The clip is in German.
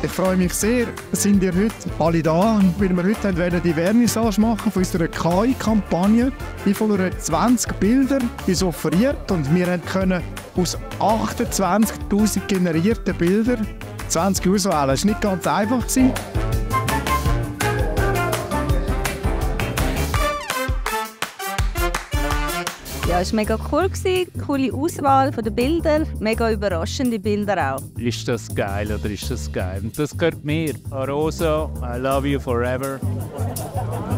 Ich freue mich sehr, sind ihr heute alle da, weil wir heute wollen die Vernissage machen von unserer KI-Kampagne. Die von 20 Bildern ist offeriert und wir können aus 28'000 generierten Bildern 20 auswählen. Das war nicht ganz einfach. Ja, es war mega cool. Coole Auswahl der Bilder, mega überraschende Bilder auch. Ist das geil oder ist das geil? Und das gehört mir. Arosa, I love you forever.